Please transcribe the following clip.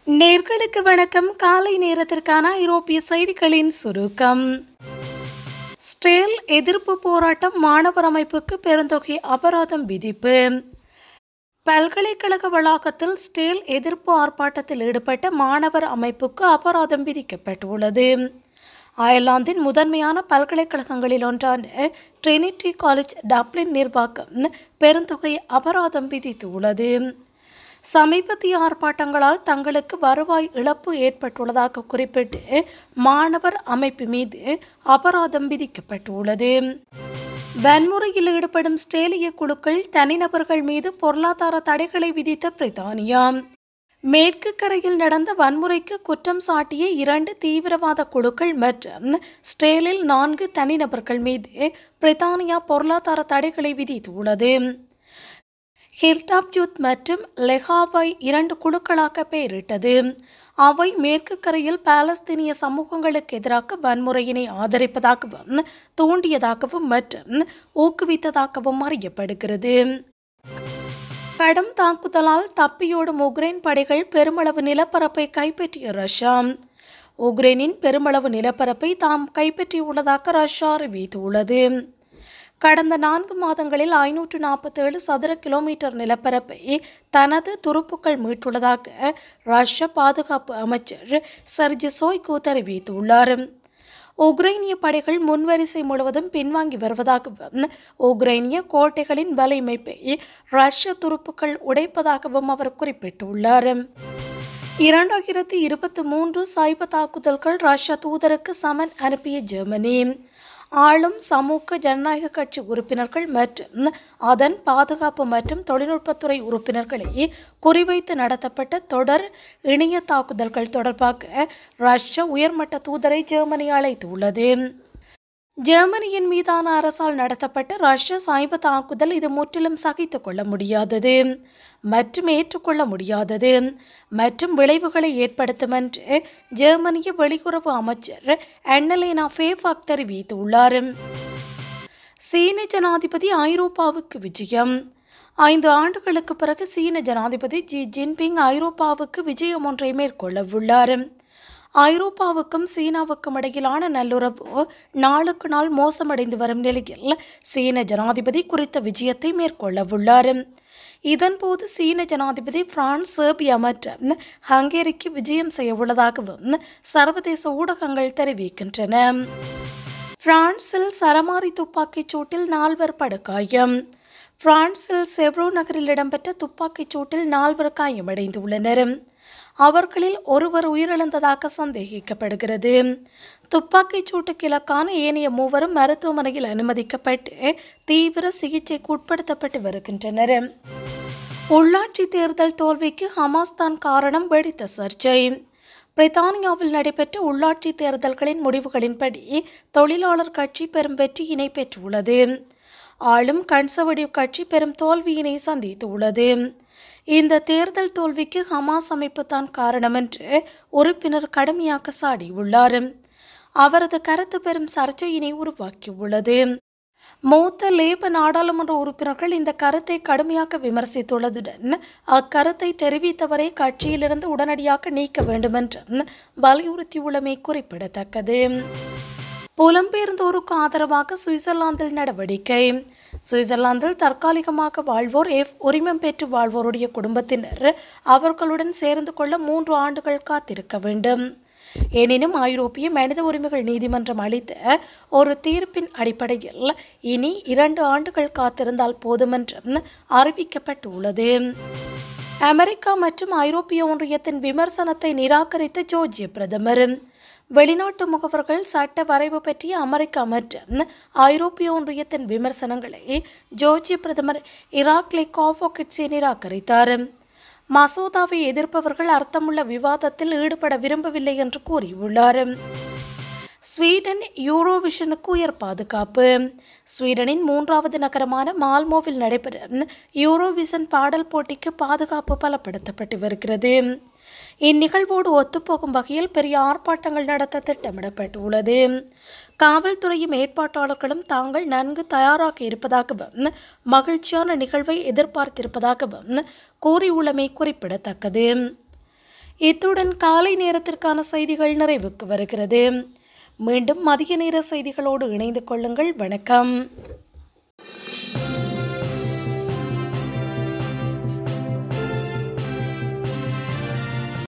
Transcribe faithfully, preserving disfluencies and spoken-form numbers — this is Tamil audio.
நேர்களுக்கு வணக்கம். காலை நேரத்திற்கான ஐரோப்பிய செய்திகளின் சுருக்கம். ஸ்டேல் எதிர்ப்பு போராட்டம், மாணவர் அமைப்புக்கு பெருந்தொகை அபராதம் விதிப்பு. பல்கலைக்கழக வளாகத்தில் ஸ்டேல் எதிர்ப்பு ஆர்ப்பாட்டத்தில் ஈடுபட்ட மாணவர் அமைப்புக்கு அபராதம் விதிக்கப்பட்டுள்ளது. அயர்லாந்தின் முதன்மையான பல்கலைக்கழகங்களில் ஒன்றான ட்ரினிட்டி காலேஜ் டப்ளின் நிர்வாகம் பெருந்தொகை அபராதம் விதித்துள்ளது. சமீபத்திய ஆர்ப்பாட்டங்களால் தங்களுக்கு வருவாய் இழப்பு ஏற்பட்டுள்ளதாக குறிப்பிட்டு மாணவர் அமைப்பு மீது அபராதம் விதிக்கப்பட்டுள்ளது. வன்முறையில் ஈடுபடும் ஸ்டேலிய குழுக்கள், தனிநபர்கள் மீது பொருளாதார தடைகளை விதித்த பிரித்தானியா. மேற்கு கரையில் நடந்த வன்முறைக்கு குற்றம் சாட்டிய இரண்டு தீவிரவாத குழுக்கள் மற்றும் ஸ்டேலில் நான்கு தனிநபர்கள் மீது பிரித்தானியா பொருளாதார தடைகளை விதித்துள்ளது. ஹில்டாப் யூத் மற்றும் லெஹாவை இரண்டு குழுக்களாக பெயரிட்டது. அவை மேற்கு கரையில் பாலஸ்தீனிய சமூகங்களுக்கு எதிராக வன்முறையினை ஆதரிப்பதாகவும் தூண்டியதாகவும் மற்றும் ஊக்குவித்ததாகவும் அறியப்படுகிறது. கடும் தாக்குதலால் தப்பியோடும் உக்ரைன் படைகள் பெருமளவு நிலப்பரப்பை கைப்பற்றிய ரஷ்யா. உக்ரைனின் பெருமளவு நிலப்பரப்பை தாம் கைப்பற்றியுள்ளதாக ரஷ்யா அறிவித்துள்ளது. கடந்த நான்கு மாதங்களில் ஐநூற்று நாற்பத்தி ஏழு சதுர கிலோமீட்டர் நிலப்பரப்பை தனது துருப்புக்கள் மீட்டுள்ளதாக ரஷ்ய பாதுகாப்பு அமைச்சர் செர்ஜி சோய்கு தெரிவித்துள்ளார். உக்ரைனிய படைகள் முன்வரிசை முழுவதும் பின்வாங்கி வருவதாகவும் உக்ரைனிய கோட்டைகளின் வலையமைப்பை ரஷ்ய துருப்புக்கள் உடைப்பதாகவும் அவர் குறிப்பிட்டுள்ளார். இரண்டாயிரத்தி இருபத்தி மூன்று சைபர் தாக்குதல்கள் ரஷ்ய தூதருக்கு சமன் அனுப்பிய ஜெர்மனி. ஆளும் சமூக ஜனநாயக கட்சி உறுப்பினர்கள் மற்றும் அதன் பாதுகாப்பு மற்றும் தொழில்நுட்பத்துறை உறுப்பினர்களை குறிவைத்து நடத்தப்பட்ட தொடர் இணைய தாக்குதல்கள் தொடர்பாக ரஷ்ய உயர்மட்ட தூதரை ஜெர்மனி அழைத்துள்ளது. ஜெர்மனியின் மீதான அரசால் நடத்தப்பட்ட ரஷ்ய சைபர் தாக்குதல் இது முற்றிலும் சகித்துக் கொள்ள முடியாதது மற்றும் ஏற்றுக்கொள்ள முடியாதது மற்றும் விளைவுகளை ஏற்படுத்தும் என்று ஜெர்மனிய வெளியுறவு அமைச்சர் அன்னலேனா ஃபேஃபாக் தெரிவித்துள்ளார். சீன ஜனாதிபதி ஐரோப்பாவுக்கு விஜயம். ஐந்து ஆண்டுகளுக்கு பிறகு சீன ஜனாதிபதி ஜி ஜின்பிங் ஐரோப்பாவுக்கு விஜயம் ஒன்றை மேற்கொள்ளவுள்ளார். ஐரோப்பாவுக்கும் சீனாவுக்கும் இடையிலான நல்லுறவு நாளுக்கு நாள் மோசமடைந்து வரும் நிலையில் சீன ஜனாதிபதி குறித்த விஜயத்தை மேற்கொள்ளவுள்ளார். இதன்போது சீன ஜனாதிபதி பிரான்ஸ், செர்பியா மற்றும் ஹங்கேரிக்கு விஜயம் செய்யவுள்ளதாகவும் சர்வதேச ஊடகங்கள் தெரிவிக்கின்றன. பிரான்சில் சரமாரி துப்பாக்கிச் சூட்டில் நால்வர் படுகாயம். பிரான்சில் செவ்ரோ நகரில் இடம்பெற்ற துப்பாக்கிச் சூட்டில் நால்வர் காயமடைந்துள்ளனர். அவர்களில் ஒருவர் உயிரிழந்ததாக சந்தேகிக்கப்படுகிறது. துப்பாக்கிச் சூட்டுக்கு இலக்கான ஏனைய மூவரும் மருத்துவமனையில் அனுமதிக்கப்பட்டு தீவிர சிகிச்சைக்கு உட்படுத்தப்பட்டு வருகின்றனர். உள்ளாட்சி தேர்தல் தோல்விக்கு ஹமாஸ் தான் காரணம், வெடித்த சர்ச்சை. பிரித்தானியாவில் நடைபெற்ற உள்ளாட்சி தேர்தல்களின் முடிவுகளின்படி தொழிலாளர் கட்சி பெரும் வெற்றியினை பெற்றுள்ளது. ஆளும் கன்சர்வேட்டிவ் கட்சி பெரும் தோல்வியினை சந்தித்துள்ளது. இந்த தேர்தல் தோல்விக்கு ஹமாஸ் அமைப்பு தான் காரணம் என்று உறுப்பினர் கடுமையாக சாடியுள்ளார். அவரது கருத்து பெரும் சர்ச்சையினை உருவாக்கியுள்ளது. மூத்த லேப நாடாளுமன்ற உறுப்பினர்கள் இந்த கருத்தை கடுமையாக விமர்சித்துள்ளதுடன் அக்கருத்தை தெரிவித்தவரை கட்சியிலிருந்து உடனடியாக நீக்க வேண்டும் என்று வலியுறுத்தியுள்ளமை குறிப்பிடத்தக்கது. புலம்பெயர்ந்தோருக்கு ஆதரவாக சுவிட்சர்லாந்தில் நடவடிக்கை. சுவிட்சர்லாந்தில் தற்காலிகமாக வாழ்வோர் எஃப் உரிமம் பெற்று வாழ்வோருடைய குடும்பத்தினர் அவர்களுடன் சேர்ந்து கொள்ள மூன்று ஆண்டுகள் காத்திருக்க வேண்டும். எனினும் ஐரோப்பிய மனித உரிமைகள் நீதிமன்றம் அளித்த ஒரு தீர்ப்பின் அடிப்படையில் இனி இரண்டு ஆண்டுகள் காத்திருந்தால் போதும் என்றும் அறிவிக்கப்பட்டுள்ளது. அமெரிக்கா மற்றும் ஐரோப்பிய ஒன்றியத்தின் விமர்சனத்தை நிராகரித்த ஜோர்ஜிய பிரதமர். வெளிநாட்டு முகவர்கள் சட்ட வரைவு பற்றிய அமெரிக்கா மற்றும் ஐரோப்பிய ஒன்றியத்தின் விமர்சனங்களை ஜோர்ஜிய பிரதமர் இராக்லி காவோகிட்ஸே நிராகரித்தார். மசோதாவை எதிர்ப்பவர்கள் அர்த்தமுள்ள விவாதத்தில் ஈடுபட விரும்பவில்லை என்று கூறியுள்ளார். ஸ்வீடன் யூரோவிஷனுக்கு உயர் பாதுகாப்பு. ஸ்வீடனின் மூன்றாவது நகரமான மால்மோவில் நடைபெறும் யூரோவிஷன் பாடல் போட்டிக்கு பாதுகாப்பு பலப்படுத்தப்பட்டு வருகிறது. இந்நிகழ்வோடு ஒத்துப்போகும் வகையில் பெரிய ஆர்ப்பாட்டங்கள் நடத்த திட்டமிடப்பட்டுள்ளது. காவல்துறையும் ஏற்பாட்டாளர்களும் தாங்கள் நன்கு தயாராக இருப்பதாகவும் மகிழ்ச்சியான நிகழ்வை எதிர்பார்த்திருப்பதாகவும் கூறியுள்ளமை குறிப்பிடத்தக்கது. இத்துடன் காலை நேரத்திற்கான செய்திகள் நிறைவுக்கு வருகிறது. மீண்டும் மதிய நேர செய்திகளோடு இணைந்து கொள்ளுங்கள். வணக்கம்.